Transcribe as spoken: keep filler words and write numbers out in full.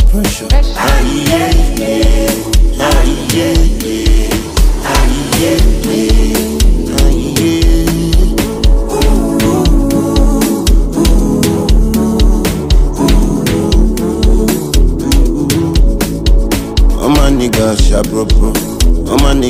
pressure. Aye, yeah, yeah. Aye, yeah, yeah. Aye, yeah, yeah. Aye, yeah. All my niggas, shabro, bro. All my niggas.